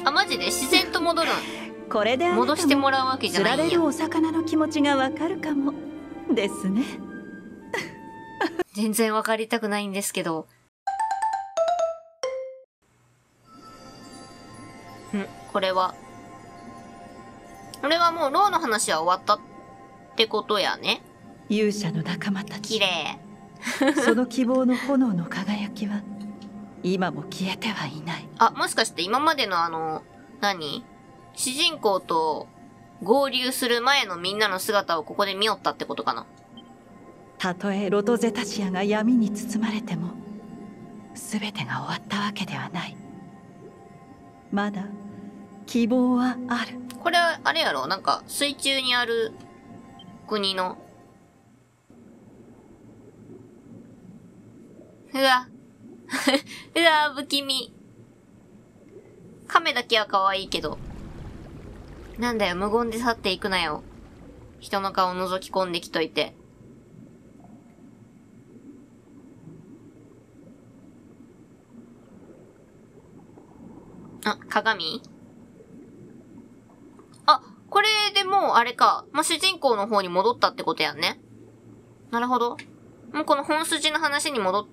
あ、マジで自然と戻るん？ これで戻してもらうわけじゃないんや。 釣られるお魚の気持ちがわかるかもですね。 全然わかりたくないんですけど。これはもうローの話は終わったってことやね。 勇者の仲間たち。 綺麗。 その希望の炎の輝きは今も消えてはいない。 あ、もしかして今までの主人公と合流する前のみんなの姿をここで見よったってことかな。 たとえロトゼタシアが闇に包まれても全てが終わったわけではない。まだ希望はある。 これはあれやろ、なんか水中にある国の。うわうわ不気味。亀だけは可愛いけど、なんだよ、無言で去っていくなよ。人の顔覗き込んできといて。あ、鏡？あ、これでもうあれか。もう主人公の方に戻ったってことやんね。なるほど。もうこの本筋の話に戻って、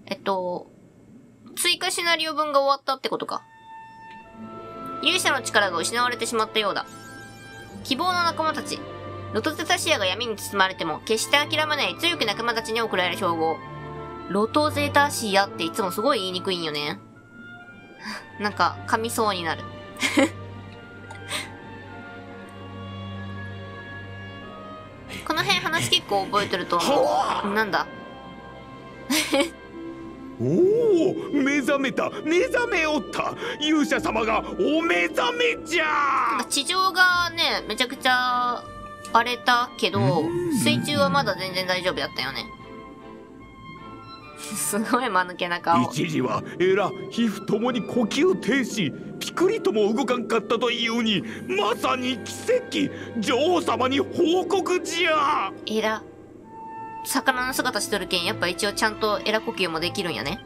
追加シナリオ分が終わったってことか。勇者の力が失われてしまったようだ。希望の仲間たち。ロトゼタシアが闇に包まれても決して諦めない強き仲間たちに贈られる称号。ロトゼタシアっていつもすごい言いにくいんよね。なんか噛みそうになる。この辺話結構覚えてると思う。なんだおお、目覚めた、目覚めおった。勇者様がお目覚めじゃ。 地上がね、めちゃくちゃ荒れたけど、水中はまだ全然大丈夫だったよね。すごい間抜けな顔。 一時はエラ、皮膚ともに呼吸停止、ピクリとも動かんかったというに、まさに奇跡。女王様に報告じゃ。 エラ、魚の姿しとるけん、やっぱ一応ちゃんとエラ呼吸もできるんやね。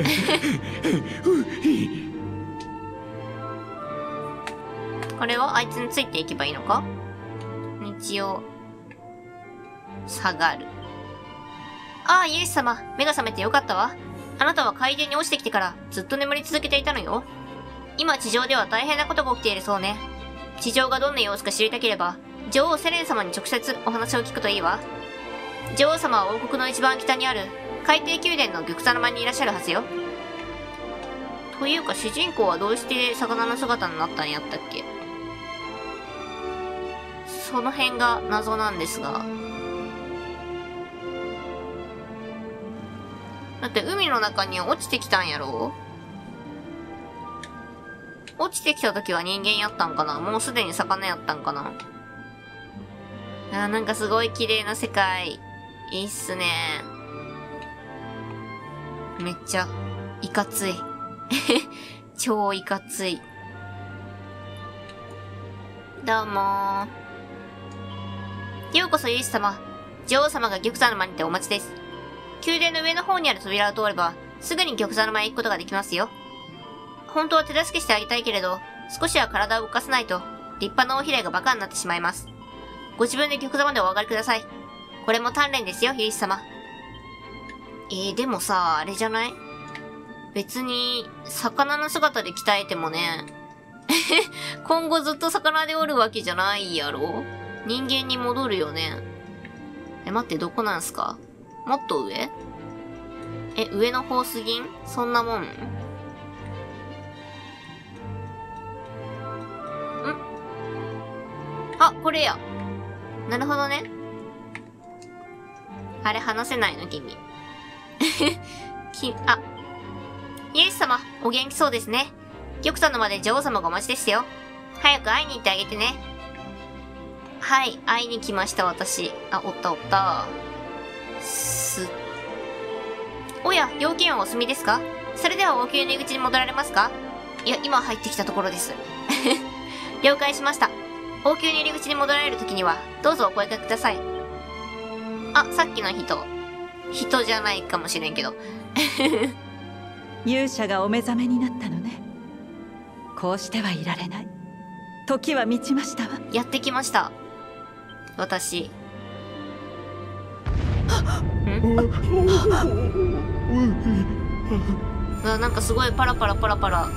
これはあいつについていけばいいのか？一応下がる。ああ、イエス様、目が覚めてよかったわ。あなたは海底に落ちてきてからずっと眠り続けていたのよ。今地上では大変なことが起きているそうね。地上がどんな様子か知りたければ、女王セレン様に直接お話を聞くといいわ。女王様は王国の一番北にある海底宮殿の玉座の間にいらっしゃるはずよ。というか主人公はどうして魚の姿になったんやったっけ？その辺が謎なんですが。だって海の中に落ちてきたんやろ？落ちてきた時は人間やったんかな？もうすでに魚やったんかな？なんかすごい綺麗な世界。いいっすね。めっちゃいかつい。超いかつい。どうもー。ようこそイエス様。女王様が玉座の間にてお待ちです。宮殿の上の方にある扉を通れば、すぐに玉座の間へ行くことができますよ。本当は手助けしてあげたいけれど、少しは体を動かさないと、立派な大平がバカになってしまいます。ご自分で玉座までお上がりください。これも鍛錬ですよ、イエス様。でもさ、あれじゃない？別に、魚の姿で鍛えてもね、今後ずっと魚でおるわけじゃないやろ？人間に戻るよね。待って、どこなんすか？もっと上？上の方すぎん？そんなもん？あ、これや。なるほどね。あれ話せないの君。イエス様、お元気そうですね。玉座の間で女王様がお待ちですよ。早く会いに行ってあげてね。はい、会いに来ました私。おったおった。おや、要件はお済みですか？それでは王宮の入り口に戻られますか？いや、今入ってきたところです。了解しました。王宮の入り口に戻られるときには、どうぞお声掛けください。さっきの人じゃないかもしれんけど。 勇者がお目覚めになったのね。 こうしてはいられない。時は満ちましたわ。 やってきました。私。なんかすごいパラパラパラパラ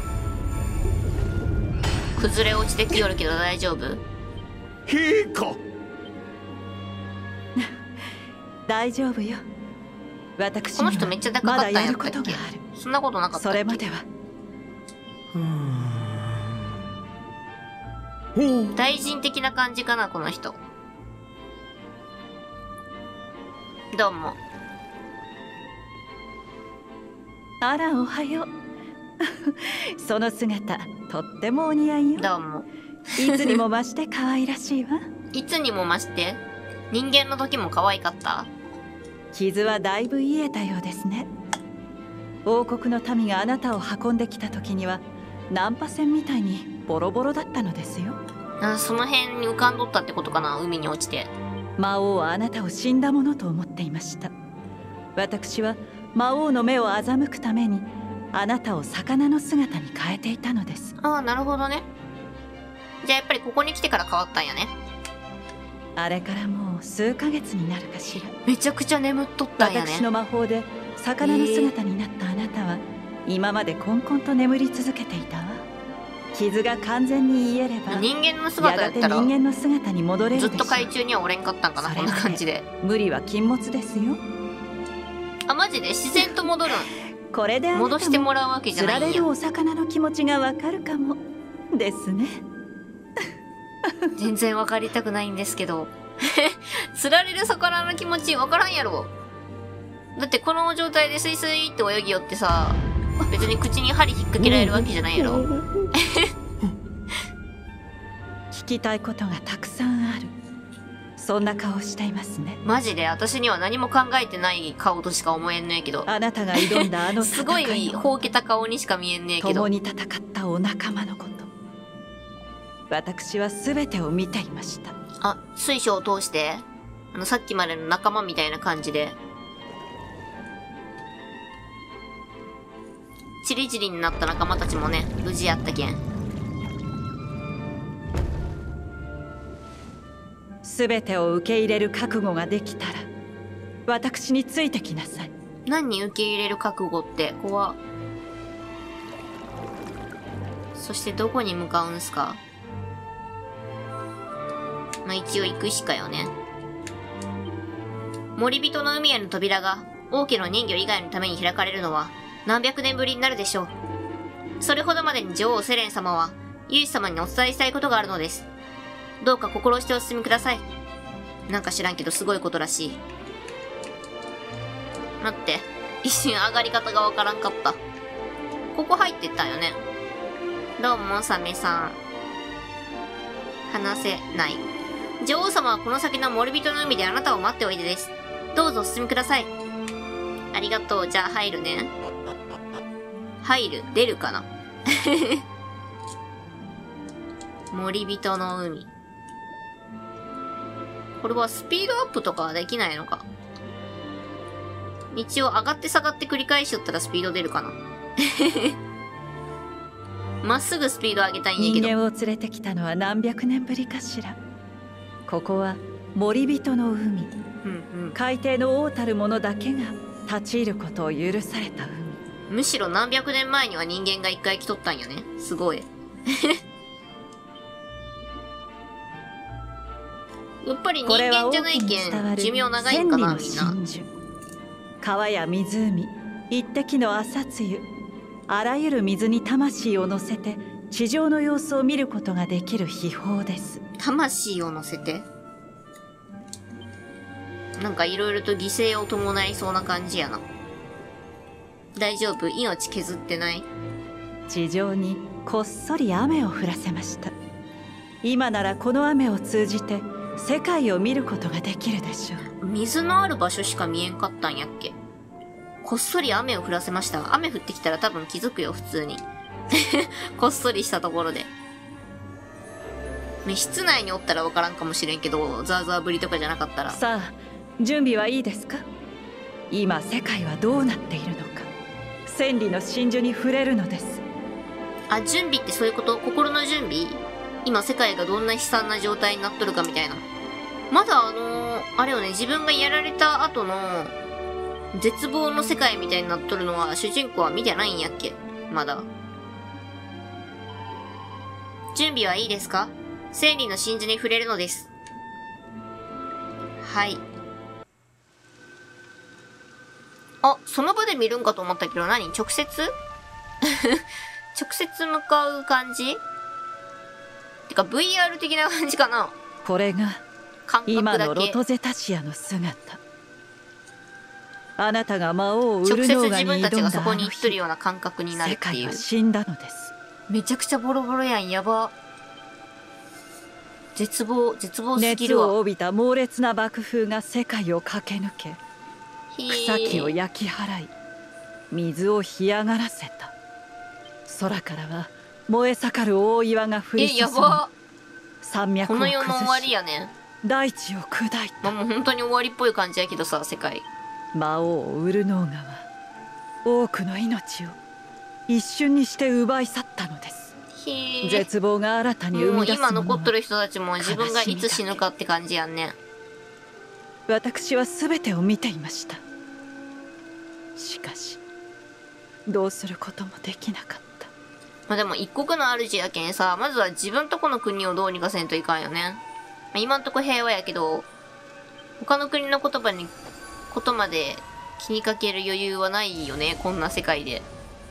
崩れ落ちてきよるけど大丈夫？ 陛下大丈夫よ。私この人めっちゃ高かったんやったっけ？ まだやることがある。 そんなことなかったっけ？ それまでは大臣的な感じかなこの人。どうも。 あら、おはよう。その姿とってもお似合いよ。 どうも。 いつにも増して可愛らしいわ。 いつにも増して人間の時も可愛かった？ 傷はだいぶ癒えたようですね。王国の民があなたを運んできた時には難破船みたいにボロボロだったのですよ。 その辺に浮かんどったってことかな、海に落ちて。 魔王はあなたを死んだものと思っていました。私は魔王の目を欺くためにあなたを魚の姿に変えていたのです。 ああ、なるほどね。じゃあやっぱりここに来てから変わったんやね。 あれからもう数ヶ月になるかしら。 めちゃくちゃ眠っとったんやね。 私の魔法で魚の姿になったあなたは、今までこんこんと眠り続けていたわ。傷が完全に癒えれば人間の姿やったらやがて人間の姿に戻れるでしょう。 ずっと海中にはおれんかったんかな、こんな感じで。 無理は禁物ですよ。 あ、マジで自然と戻るん？ これであなたも戻してもらうわけじゃないんや。 釣られるお魚の気持ちがわかるかもですね。 全然わかりたくないんですけど。釣られる魚の気持ちわからんやろ。だってこの状態でスイスイって泳ぎよってさ、別に口に針引っ掛けられるわけじゃないやろ。 聞きたいことがたくさんある。そんな顔していますね。 マジで私には何も考えてない顔としか思えんねえけど。 あなたが挑んだあのすごいほうけた顔にしか見えんねえけど。 共に戦ったお仲間のこと、私は全てを見ていました。 あ、水晶を通してさっきまでの仲間みたいな感じでチリチリになった仲間たちもね、無事やったけん。 全てを受け入れる覚悟ができたら私についてきなさい。 何受け入れる覚悟って怖っ。そしてどこに向かうんすか？まあ一応行くしかよね。森人の海への扉が王家の人魚以外のために開かれるのは何百年ぶりになるでしょう。それほどまでに女王セレン様はユイス様にお伝えしたいことがあるのです。どうか心してお進みください。なんか知らんけどすごいことらしい。待って、一瞬上がり方がわからんかった。ここ入ってったんよね。どうもサメさん。話せない。女王様はこの先の森人の海であなたを待っておいでです。どうぞお進みください。ありがとう。じゃあ入るね。入る？出るかな？森人の海。これはスピードアップとかはできないのか。一応上がって下がって繰り返しよったらスピード出るかな。まっすぐスピード上げたいんやけど。 人間を連れてきたのは何百年ぶりかしら。ここは森人の海。 うんうん。 海底の王たる者だけが立ち入ることを許された海。 むしろ何百年前には人間が一回来とったんよね。すごい。やっぱり人間じゃないけん寿命長いんかな、みんな。 川や湖、一滴の朝露、あらゆる水に魂を乗せて地上の様子を見ることができる秘宝です。 魂を乗せて？なんかいろいろと犠牲を伴いそうな感じやな。大丈夫？命削ってない？ 地上にこっそり雨を降らせました。今ならこの雨を通じて世界を見ることができるでしょう。 水のある場所しか見えんかったんやっけ？こっそり雨を降らせました。雨降ってきたら多分気づくよ、普通に。こっそりしたところで。室内におったらわからんかもしれんけど、ザーザー降りとかじゃなかったら。 さあ、準備はいいですか？今世界はどうなっているのか。千里の真珠に触れるのです。 あ、準備ってそういうこと？心の準備？今世界がどんな悲惨な状態になっとるかみたいな。まだあれよね、自分がやられた後の絶望の世界みたいになっとるのは主人公は見てないんやっけ？まだ。準備はいいですか？生理の真珠に触れるのです。はい。あ、その場で見るんかと思ったけど何？直接直接向かう感じ？てか VR 的な感じかな？ これが感覚だけ。 今のロトゼタシアの姿。あなたが魔王ウルノーガに挑んだあの日、 直接自分たちがそこに行ってるような感覚になるっていう。 世界は死んだのです。 めちゃくちゃボロボロやん。やば。絶望すぎ熱るわ。 を帯びた猛烈な爆風が世界を駆け抜け、草木を焼き払い、水を干上がらせた。空からは燃え盛る大岩が降り注ぎ、 やば。 山脈をこの世の終わり崩し、 やね。 大地を砕いた。 もう本当に終わりっぽい感じやけどさ、世界。 魔王ウルノーガは多くの命を一瞬にして奪い去ったのです。絶望が新たに生み出すものは、 もう今残っとる人たちも自分がいつ死ぬかって感じやんね。 私は全てを見ていました。しかしどうすることもできなかった。 まあでも一国の主やけんさ、まずは自分とこの国をどうにかせんといかんよね。まあ、今んとこ平和やけど、他の国のことまで気にかける余裕はないよね、こんな世界で。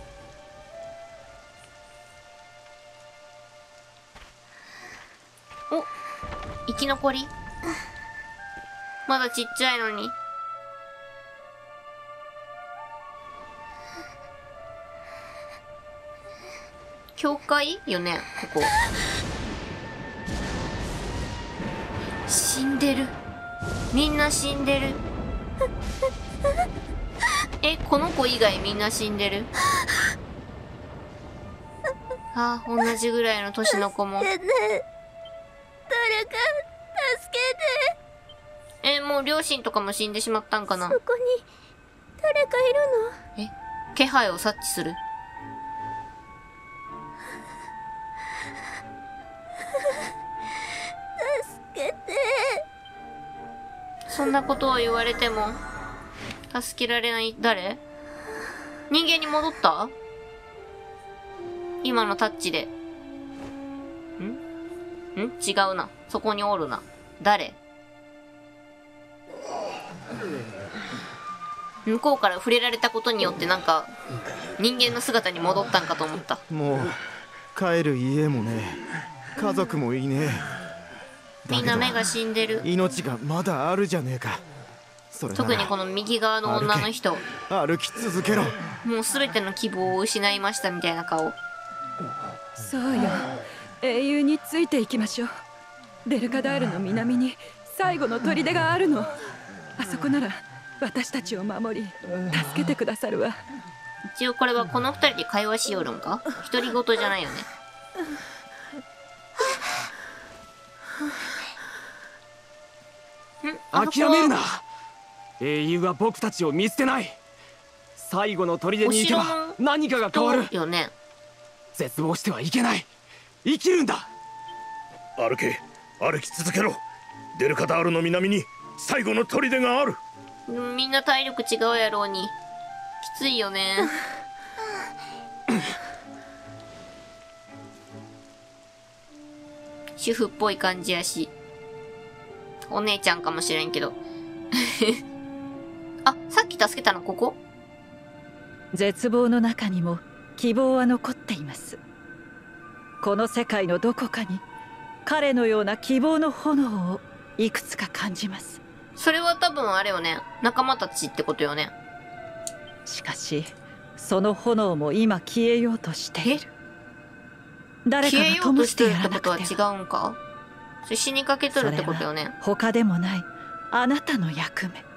お、生き残り？まだちっちゃいのに。教会よね、ここ。死んでる。みんな死んでる。この子以外みんな死んでる。あ、同じぐらいの年の子も。 誰か助けて。 もう両親とかも死んでしまったんかな。 そこに誰かいるの？ 気配を察知する。 助けて。 そんなことを言われても助けられない。誰？人間に戻った？今のタッチで。違うな。そこにおるな。誰？向こうから触れられたことによってなんか人間の姿に戻ったんかと思った。 もう帰る家もねえ、家族もいねえ。 みんな目が死んでる。 命がまだあるじゃねえか。それなら特にこの右側の女の人、 歩き続けろ。 もう全ての希望を失いましたみたいな顔。 そうよ、英雄についていきましょう。デルカダールの南に最後の砦があるの。あそこなら私たちを守り助けてくださるわ。 一応これはこの二人で会話しよるんか？独り言じゃないよね。 諦めるな。英雄は僕たちを見捨てない。最後の砦に行けば何かが変わるよね。 絶望してはいけない。生きるんだ。 歩き続けろ。デルカダールの南に最後の砦がある。 みんな体力違うやろうに。きついよね。主婦っぽい感じやし、お姉ちゃんかもしれんけど。あ、さっき助けたのここ？ 絶望の中にも希望は残っています。この世界のどこかに彼のような希望の炎をいくつか感じます。 それは多分あれよね、仲間たちってことよね。 しかしその炎も今消えようとしている。誰かが灯してやらなくては。 消えようとしてるってことは違うんか？それ死にかけとるってことよね。 他でもないあなたの役目。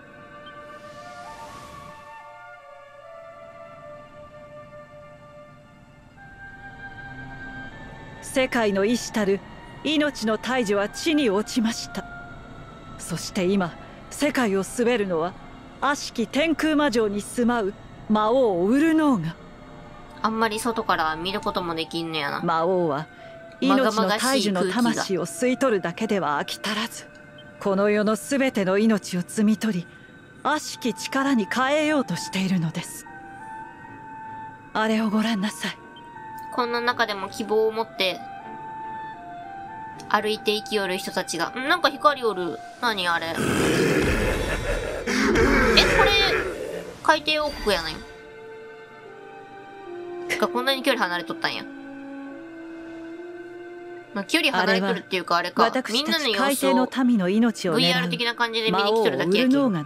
世界の意志たる命の大樹は地に落ちました。そして今世界を統べるのは悪しき天空魔城に住まう魔王ウルノーガ。 あんまり外から見ることもできんのやな。 魔王は命の大樹の魂を吸い取るだけでは飽き足らず、この世のすべての命を摘み取り悪しき力に変えようとしているのです。あれをご覧なさい。 こんな中でも希望を持って歩いて生きよる人たちが。なんか光おる。何あれ。これ海底王国やないんか。こんなに距離離れとったんや。まあ、距離離れとるっていうかあれか。みんなの様子を VR 的な感じで見に来とるだけやけど。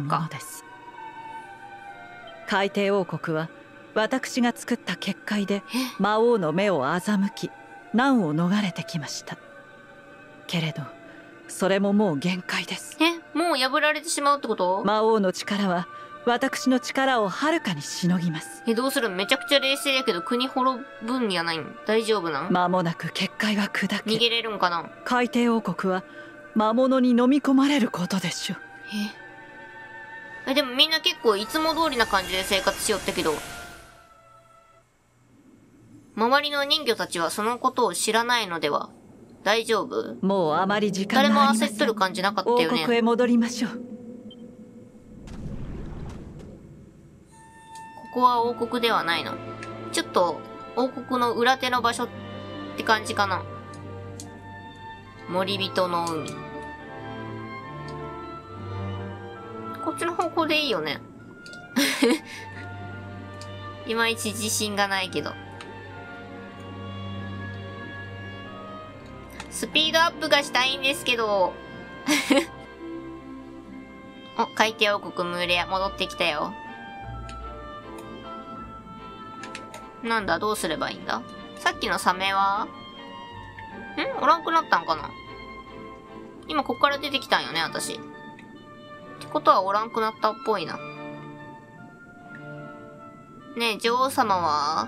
海底王国は私が作った結界で魔王の目を欺き難を逃れてきました。けれどそれももう限界です。 もう破られてしまうってこと？ 魔王の力は私の力をはるかにしのぎます。 どうする？めちゃくちゃ冷静やけど国滅ぶんやないん？大丈夫なん？ 間もなく結界は砕け逃げれるんかな？ 海底王国は魔物に飲み込まれることでしょう。 でもみんな結構いつも通りな感じで生活しよったけど、周りの人魚たちはそのことを知らないのでは？大丈夫？ もうあまり時間がありません。 誰も焦っとる感じなかったよね。 王国へ戻りましょう。 ここは王国ではないの。ちょっと王国の裏手の場所って感じかな。森人の海。こっちの方向でいいよね。いまいち自信がないけど。スピードアップがしたいんですけど。お、海底王国ムーレア戻ってきたよ。なんだ、どうすればいいんだ？さっきのサメはおらんくなったんかな？今こっから出てきたんよね、私。ってことはおらんくなったっぽいな。ねえ、女王様は？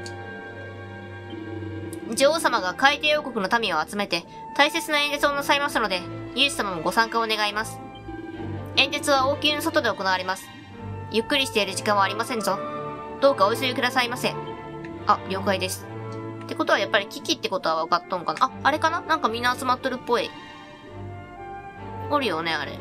女王様が海底王国の民を集めて大切な演説をなさいますので、ユース様もご参加を願います。演説は王宮の外で行われます。ゆっくりしている時間はありませんぞ。どうかお急ぎくださいませ。あ、了解です。ってことはやっぱり危機ってことは分かっとんかな。あ、あれかな？なんかみんな集まっとるっぽい。おるよね、あれ。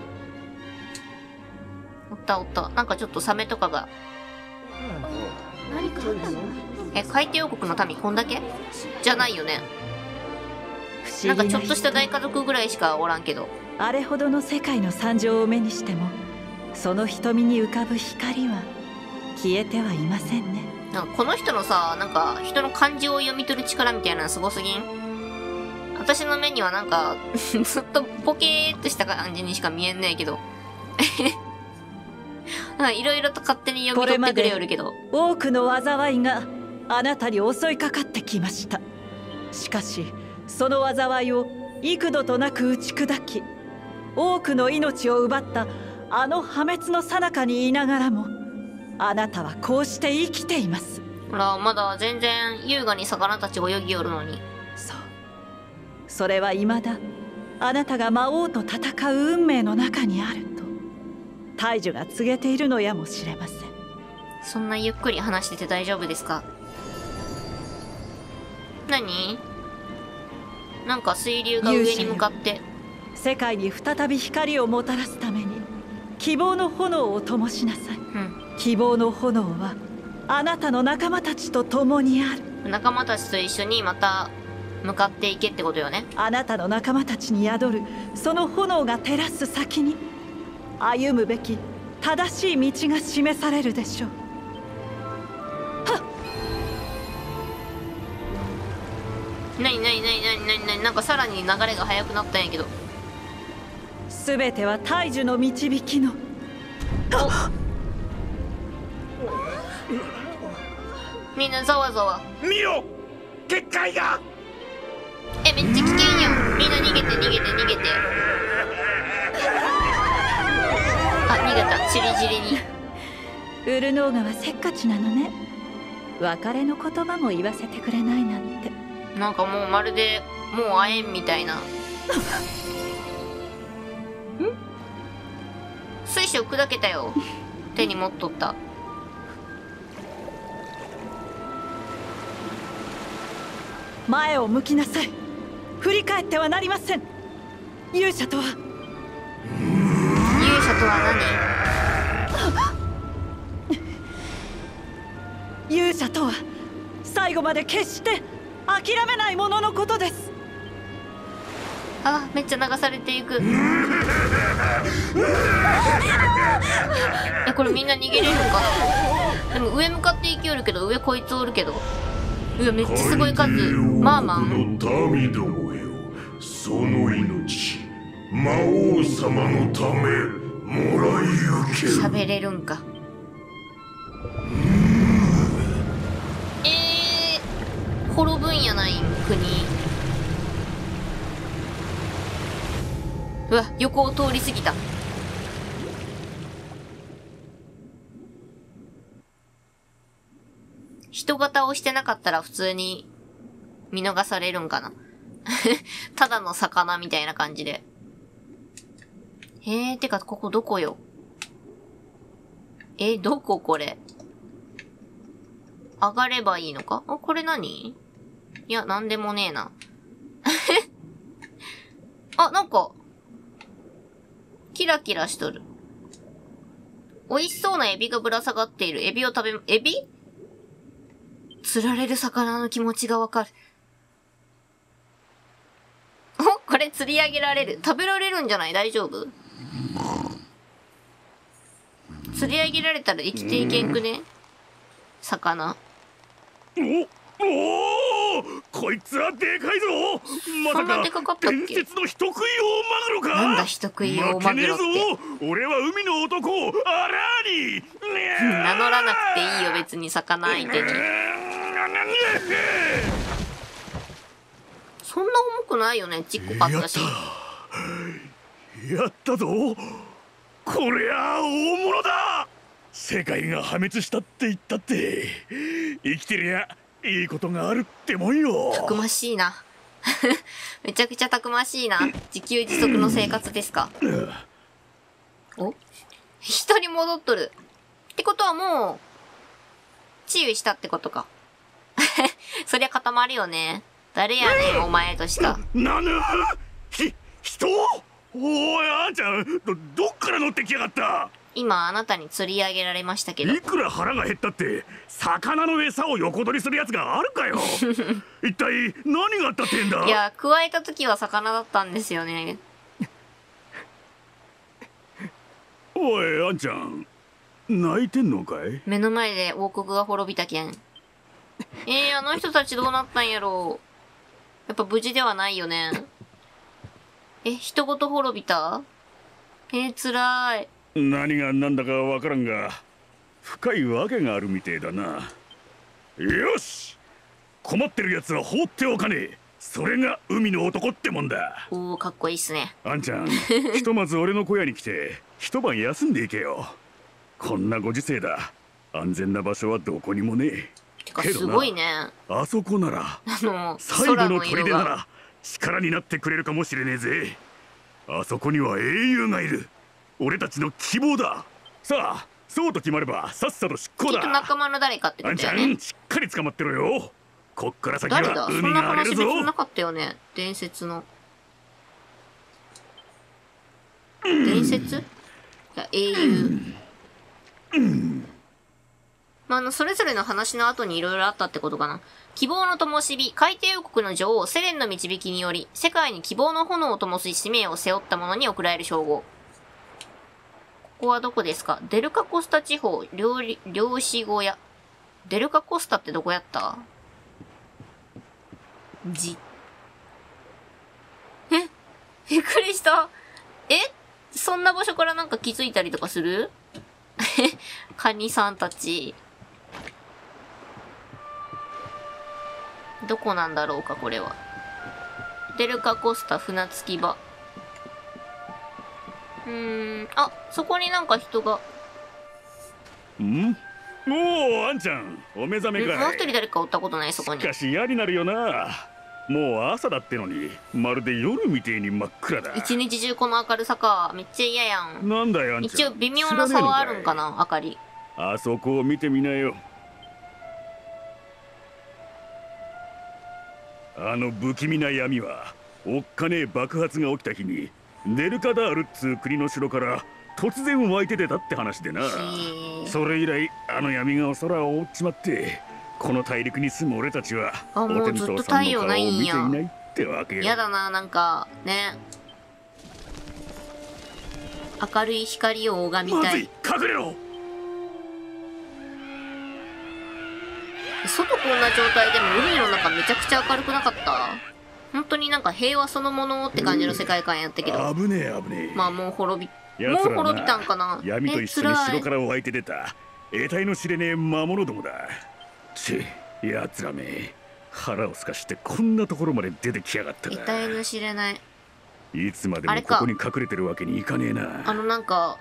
おったおった。なんかちょっとサメとかが。 何かあったの？ 海底王国の民こんだけ？じゃないよね。なんかちょっとした大家族ぐらいしかおらんけど。 あれほどの世界の惨状を目にしても、その瞳に浮かぶ光は消えてはいませんね。 なんかこの人のさ、なんか人の感情を読み取る力みたいなのすごすぎん？私の目にはなんかずっとポケーっとした感じにしか見えんねえけど。いろいろと勝手に読み取ってくれよるけど。 多くの災いがあなたに襲いかかってきました。しかしその災いを幾度となく打ち砕き、多くの命を奪ったあの破滅の最中にいながらも、あなたはこうして生きています。 ほら、まだ全然優雅に魚たち泳ぎよるのに。 そう、それは未だあなたが魔王と戦う運命の中にあると大樹が告げているのやもしれません。 そんなゆっくり話してて大丈夫ですか？何？なんか水流が上に向かって世界に再び光をもたらすために希望の炎を灯しなさい。希望の炎はあなたの仲間たちと共にある。 仲間たちと一緒にまた向かっていけってことよね。 あなたの仲間たちに宿るその炎が照らす先に歩むべき正しい道が示されるでしょう。 なんかさらに流れが速くなったんやけど。 すべては大樹の導きの。 みんなざわざわ。 見ろ、結界が。 めっちゃ危険やん。みんな逃げて。あ、逃げた。チリチリに。 ウルノーガはせっかちなのね。別れの言葉も言わせてくれないなんて。 なんかもうまるでもう会えんみたいな。水晶砕けたよ。手に持っとった。 前を向きなさい。振り返ってはなりません。勇者とは勇者とは何？勇者とは最後まで決して諦めないもののことです。 あ、めっちゃ流されていく。いや、これみんな逃げれるんかな。でも上向かって生きよるけど、上こいつおるけど。うわ、めっちゃすごい数。まあまあ。 民どもよ、その命魔王様のためもらい受ける。 喋れるんか。滅ぶんやないん、国。うわ、横を通り過ぎた。人型をしてなかったら普通に見逃されるんかな。ただの魚みたいな感じで。てか、ここどこよ。どここれ。上がればいいのか？これ何？いや、なんでもねえな。あ、なんか、キラキラしとる。美味しそうなエビがぶら下がっている。エビを食べ、エビ？釣られる魚の気持ちがわかる。これ釣り上げられる。食べられるんじゃない？大丈夫？釣り上げられたら生きていけんくね？魚。 おこいつはでかいぞ。まさか伝説の人食い大マグロか。 なんだ人食い大マグロって。 俺は海の男アラーニ。 名乗らなくていいよ、別に魚相手に。そんな重くないよね、ちっこかったし。 やったぞ。こりゃあ大物だ。世界が破滅したって言ったって生きてりゃいいことがあるってもんよ。 たくましいな。めちゃくちゃたくましいな。自給自足の生活ですか。お？人に戻っとる。ってことはもう、治癒したってことか。そりゃ固まるよね。誰やねん、お前としか。 なぬ？人？おい、あんちゃん、どっから乗ってきやがった？ 今あなたに釣り上げられましたけど。 いくら腹が減ったって魚の餌を横取りするやつがあるかよ。一体何があったってんだ。 いや、加えた時は魚だったんですよね。 おい、あんちゃん泣いてんのかい？ 目の前で王国が滅びたけん。あの人たちどうなったんやろう。やっぱ無事ではないよね。人ごと滅びた？辛い。 何が何だかわからんが深いわけがあるみてえだな。よし、困ってるやつは放っておかねえ。それが海の男ってもんだ。 おお、かっこいいっすね。 あんちゃん、ひとまず俺の小屋に来て一晩休んでいけよ。こんなご時世だ。安全な場所はどこにもねえ。 てかすごいね。 あそこなら最後の砦なら力になってくれるかもしれねえぜ。あそこには英雄がいる。俺たちの希望だ。さあ、そうと決まればさっさと執行だ。 きっと仲間の誰かってことだよね。 あんちゃん、しっかり捕まってろよ。こっから先は誰だ？そんな海が荒れるぞ。 話別になかったよね。伝説の。伝説？いや、英雄。まあ、それぞれの話の後にいろいろあったってことかな。希望の灯火、海底王国の女王セレンの導きにより、世界に希望の炎を灯す使命を背負った者に贈られる称号。ここはどこですか？デルカコスタ地方、漁師小屋。デルカコスタってどこやった？びっくりした。そんな場所からなんか気づいたりとかする？カニさんたち。どこなんだろうか、これは。デルカコスタ船着き場。あ、そこになんか人が。 ん？おお、あんちゃん、お目覚めかい。 もう一人誰かおったことない、そこに。 しかし嫌になるよな。もう朝だってのに、まるで夜みてえに真っ暗だ。 一日中この明るさか。めっちゃ嫌やん。 なんだよ、あんちゃん。 一応微妙な差はあるんかな、明かり。 あそこを見てみなよ。 あの不気味な闇はおっかねえ爆発が起きた日にネルカダールっつう国の城から突然湧いて出たって話でな。それ以来あの闇が空を覆っちまって、この大陸に住む俺たちはお天道さんの顔を見ていないってわけよ。 やだな、なんかね、明るい光を拝みたい。 まずい、隠れろ。 外こんな状態でも海の中めちゃくちゃ明るくなかった？本当になんか平和そのものって感じの世界観やったけど。 危ねえ危ねえ。 まあもう滅びたんかな。 闇と一緒に城から湧いて出た得体の知れねえ魔物どもだ。奴らめ、腹をすかしてこんなところまで出てきやがったな。 得体の知れない。 いつまでもここに隠れてるわけにいかねえな。 なんか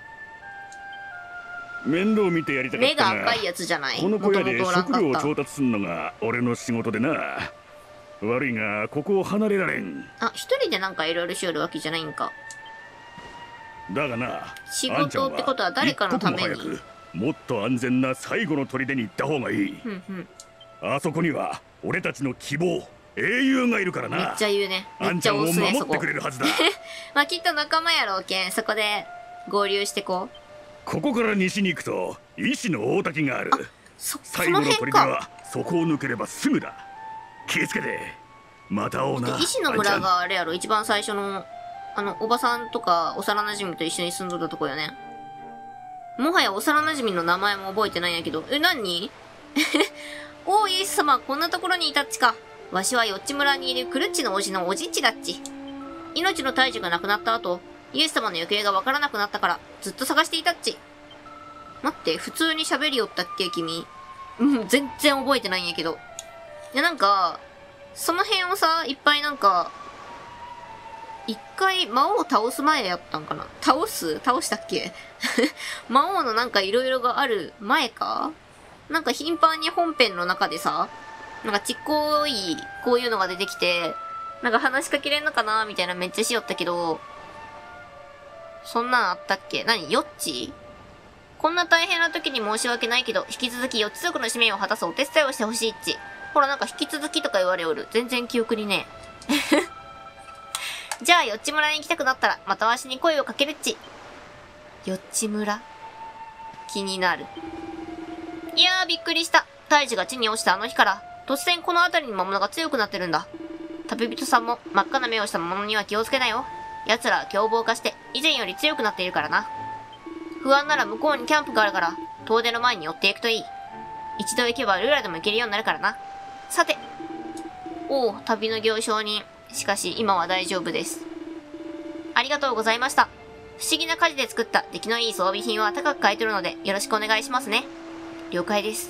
面倒見てやりたかったが、 目が赤いやつじゃない？ この小屋で食料を調達するのが俺の仕事でな。悪いがここを離れられん。 一人でなんかいろいろしよるわけじゃないんか。 だがな、 仕事ってことは誰かのためにもっと安全な最後の砦に行った方がいい。あそこには俺たちの希望、英雄がいるからな。 めっちゃ言うね。めっちゃ押すね、 そこ。 守ってくれるはずだ。 まあきっと仲間やろうけん、そこで合流してこう。 ここから西に行くと医師の大滝がある。最後の砦はそこを抜ければすぐだ。気をつけて。また会おうな。 医師の村があれやろ、一番最初のおばさんとか幼馴染と一緒に住んどったとこよね。もはや幼馴染の名前も覚えてないんやけど。何おう、イエス様、こんなところにいたっちか。わしはよっち村にいるクルッチのおじのおじっちだっち。命の大樹が亡くなった後、イエス様の行方がわからなくなったから、ずっと探していたっち。待って、普通に喋りよったっけ、君。全然覚えてないんやけど。いや、なんか、その辺をさ、いっぱいなんか、一回魔王を倒す前やったんかな？倒したっけ魔王のなんか色々がある前か？なんか頻繁に本編の中でさ、なんかちっこいこういうのが出てきて、なんか話しかけれんのかなみたいなめっちゃしよったけど、そんなんあったっけ？何？ヨッチ？こんな大変な時に申し訳ないけど、引き続きヨッチ族の使命を果たすお手伝いをしてほしいっち。ほらなんか引き続きとか言われおる。全然記憶にねえ。じゃあ、よっち村に行きたくなったら、またわしに声をかけるっち。よっち村？気になる。いやー、びっくりした。大樹が地に落ちたあの日から、突然この辺りに魔物が強くなってるんだ。旅人さんも真っ赤な目をした魔物には気をつけなよ。奴らは凶暴化して、以前より強くなっているからな。不安なら向こうにキャンプがあるから、遠出の前に寄っていくといい。一度行けばルーラでも行けるようになるからな。さて。おう、旅の行商人。しかし、今は大丈夫です。ありがとうございました。不思議な火事で作った出来のいい装備品は高く買い取るので、よろしくお願いしますね。了解です。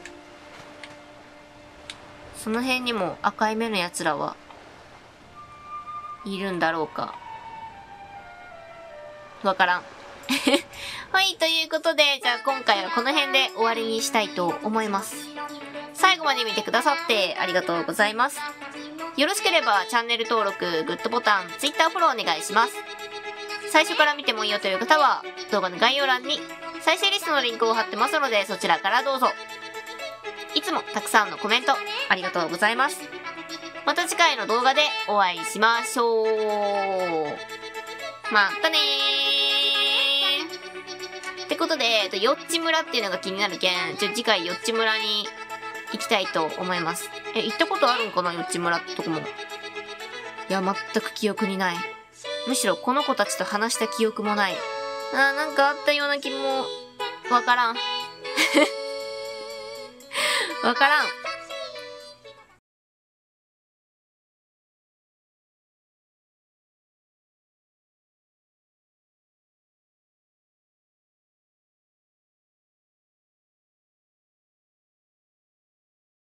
その辺にも赤い目の奴らは、いるんだろうか。わからん。はい、ということで、じゃあ今回はこの辺で終わりにしたいと思います。最後まで見てくださってありがとうございます。よろしければチャンネル登録、グッドボタン、Twitter フォローお願いします。最初から見てもいいよという方は、動画の概要欄に再生リストのリンクを貼ってますので、そちらからどうぞ。いつもたくさんのコメントありがとうございます。また次回の動画でお会いしましょう。またねー。ってことで、よっち村っていうのが気になるけん、次回よっち村に行きたいと思います。行ったことあるんかな、よっち村ってとこも。いや、全く記憶にない。むしろこの子たちと話した記憶もない。なんかあったような気も、わからん。わからん。